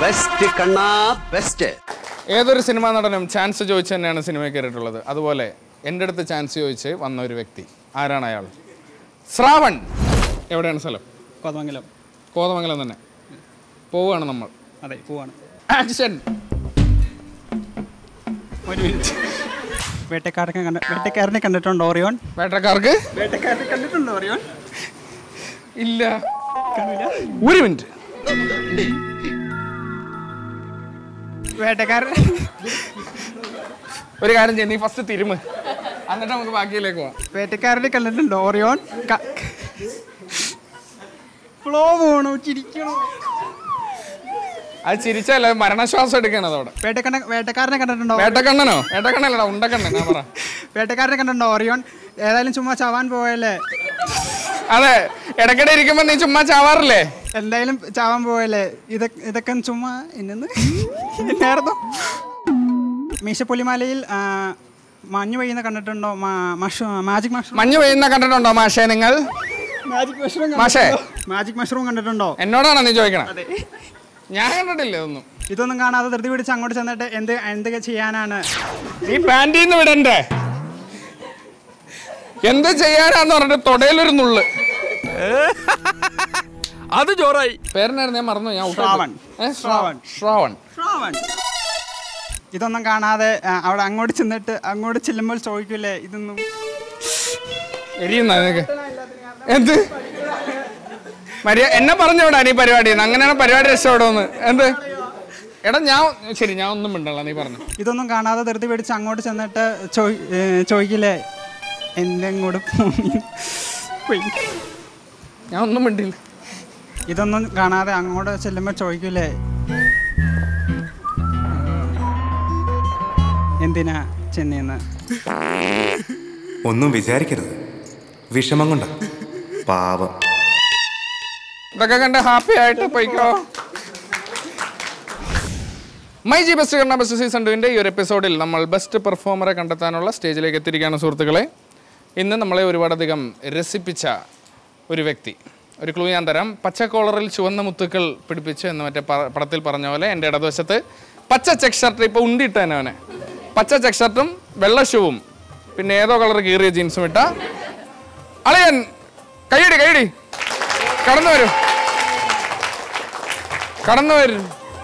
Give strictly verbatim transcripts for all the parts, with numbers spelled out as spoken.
Best കണ്ണാ best. ഏതൊരു cinema നടനും chance ചോദിച്ചു തന്നെയാണ് സിനിമയിൽ കയറിയിട്ടുള്ളത്. അതുപോലെ എൻ്റെ അടുത്ത് ചാൻസ് ചോദിച്ച് വന്ന ഒരു വ്യക്തി. ആരാണ് അയാൾ? ശ്രാവൺ. എവിടെയാണ് സ്ഥലം? കോതമംഗലം. കോതമംഗലം തന്നെ. പോവുകയാണ് നമ്മൾ. അതെ, പോവാണ്. ആക്ഷൻ. ഒരു മിനിറ്റ്. വേട്ടക്കാരനെ കണ്ട വേട്ടക്കാരനെ കണ്ടിട്ടുണ്ടോ ഓറിയോൺ? വേട്ടക്കാർക്ക് വേട്ടക്കാരനെ കണ്ടിട്ടുണ്ടോ ഓറിയോൺ? ഇല്ല. കണ്ടില്ല. ഒരു മിനിറ്റ്. വേട്ടക്കാരൻ. ഒരു കാര്യം ചെയ്യും, നീ ഫസ്റ്റ് തിരുമ്, എന്നിട്ട് നമുക്ക് ബാക്കിയിലേക്ക് പോവാം. വേട്ടക്കാരനെ കണ്ടിട്ടുണ്ടോ ഓറിയോൺ? ഫ്ലോ പോണോ? ചിരിക്കണോ? അത് ചിരിച്ചല്ല, മരണശ്വാസം എടുക്കണം അതോടെ. വേട്ടക്കണ്ണ വേട്ടക്കാരനെ കണ്ടിട്ടുണ്ടോ? വേട്ടക്കണ്ണനോ? വേട്ടക്കണ്ണല്ലടാ, ഉണ്ടക്കണ്ണൻ. ഞാൻ പറ. വേട്ടക്കാരനെ കണ്ടിട്ടുണ്ടോ ഓറിയോൺ? ഏതായാലും ചുമ്മാ ചാവാൻ പോയല്ലേ? അതെ, ഇടയ്ക്കിടെ ഇരിക്കുമ്പോ നീ ചുമ്മാ ചാവാറില്ലേ? എന്തായാലും ചാവാൻ പോയല്ലേ? ഇതൊക്കെ ഇതൊക്കെ ചുമ്മാ ഇന്നു എന്നായിരുന്നു? മീശപ്പുലിമാലയിൽ മഞ്ഞ് പെയ്യുന്ന കണ്ടിട്ടുണ്ടോ? Magic mushroom. മഞ്ഞ് പെയ്യുന്ന കണ്ടിട്ടുണ്ടോ മാഷേ നിങ്ങൾ? Magic mushroom. മാഷേ, മാജിക് മഷ്റൂം കണ്ടിട്ടുണ്ടോ? എന്നോടാണോ നീ ചോദിക്കണം? ഞാൻ കണ്ടിട്ടില്ല ഇതൊന്നും. ഇതൊന്നും കാണാതെ ധൃതി പിടിച്ച് അങ്ങോട്ട് ചെന്നിട്ട് എന്ത് എന്തൊക്കെ ചെയ്യാനാണ്? നീ പാൻറ്റീന്ന് വിടണ്ടേ? എന്ത് ചെയ്യാനാന്ന് പറഞ്ഞിട്ട് തൊടയിലൊരു നുള്ള്. അത് ജോറായി. പേരനായിരുന്നു, ഞാൻ മറന്നു. ഞാൻ ശ്രാവൺ. ശ്രാവൺ. ശ്രാവൺ. ശ്രാവൺ. ഇതൊന്നും കാണാതെ അവിടെ അങ്ങോട്ട് ചെന്നിട്ട് അങ്ങോട്ട് ചെല്ലുമ്പോൾ ചോദിക്കൂലേ ഇതൊന്നും എരിയുന്ന നിനക്ക് എന്ത് മര്യാ എന്നെ പറഞ്ഞോടാ നീ പരിപാടി അങ്ങനെയാണ് പരിപാടി രക്ഷപ്പെടുമെന്ന്. എന്ത് എടാ ഞാൻ ശരി, ഞാൻ ഒന്നും മിണ്ടല്ല, നീ പറഞ്ഞു. ഇതൊന്നും കാണാതെ ധൃതി പിടിച്ച് അങ്ങോട്ട് ചെന്നിട്ട് ചോദിക്കില്ലേ എന്തെങ്ങോട്ട് പോയി? ഞാൻ ഒന്നും മിണ്ടില്ല. ഇതൊന്നും കാണാതെ അങ്ങോട്ട് ചെല്ലുമ്പോൾ ചോദിക്കൂലേ എന്തിനാ ചെന്നൈന്ന്? ഒന്നും വിചാരിക്കരുത്, വിഷമം കൊണ്ട പാവം. ഇതൊക്കെ കണ്ട് ഹാപ്പി ആയിട്ട് പോയിക്കോ. മൈ ജി ബെസ്റ്റ് കണ്ണ ബെസ്റ്റ് സീസൺ ടുവിൻ്റെ ഈ ഒരു എപ്പിസോഡിൽ നമ്മൾ ബെസ്റ്റ് പെർഫോമറെ കണ്ടെത്താനുള്ള സ്റ്റേജിലേക്ക് എത്തിയിരിക്കുകയാണ് സുഹൃത്തുക്കളെ. ഇന്ന് നമ്മളെ ഒരുപാടധികം രസിപ്പിച്ച ഒരു വ്യക്തി. ഒരു ക്ലൂ ഞാൻ തരാം. പച്ച കോളറിൽ ചുവന്ന മുത്തുക്കൾ പിടിപ്പിച്ചു എന്ന് മറ്റേ പടത്തിൽ പറഞ്ഞ പോലെ എൻ്റെ ഇടതുവശത്ത് പച്ച ചെക്ക് ഷർട്ട്, ഇപ്പോൾ ഉണ്ടിട്ട് തന്നെ അവനെ പച്ച ചെക്ക് ഷർട്ടും വെള്ള ഷൂവും പിന്നെ ഏതോ കളർ കീറിയ ജീൻസും ഇട്ട അളിയൻ. കൈയടി കൈയടി. കടന്നു വരൂ, കടന്നു വരൂ.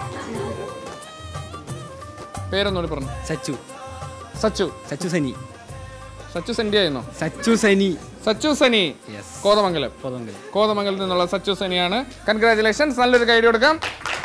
പേരൊന്നുകൂടി പറഞ്ഞു. സച്ചു. സച്ചു. സച്ചു സനി. സച്ചു സെന്റി ആയിരുന്നോ? സച്ചു സനി. സച്ചു സനി. കോതമംഗലം. കോതമംഗലം. കോതമംഗലത്തിൽ നിന്നുള്ള സച്ചു സനിയാണ്. കൺഗ്രാറ്റുലേഷൻസ്. നല്ലൊരു കൈഡി കൊടുക്കാം.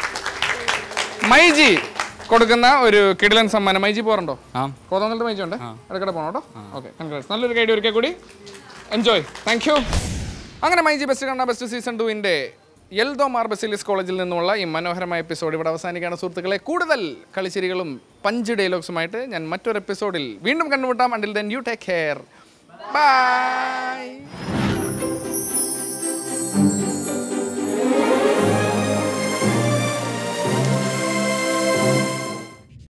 മൈജി കൊടുക്കുന്ന ഒരു കിടിലൻ സമ്മാനം. മൈജി പോറുണ്ടോ? ആ, കോതമംഗലത്ത് മൈജി ഉണ്ട്. ഇടയ്ക്കിടെ പോകണം കേട്ടോ. Okay, congrats. നല്ലൊരു കൈഡി ഒരിക്കൽ കൂടി. എൻജോയ്. Thank you. അങ്ങനെ മൈജി ബെസ്റ്റ് കണ്ണ ബെസ്റ്റ് സീസൺ ടുവിൻ്റെ എൽദോ മാർ ബസിലിസ് കോളേജിൽ നിന്നുള്ള ഈ മനോഹരമായ എപ്പിസോഡ് ഇവിടെ അവസാനിക്കുകയാണ് സുഹൃത്തുക്കളെ. കൂടുതൽ കളിച്ചിരികളും പഞ്ച് ഡയലോഗ്സുമായിട്ട് ഞാൻ മറ്റൊരു എപ്പിസോഡിൽ വീണ്ടും കണ്ടുമുട്ടാം. Until then you take care. By.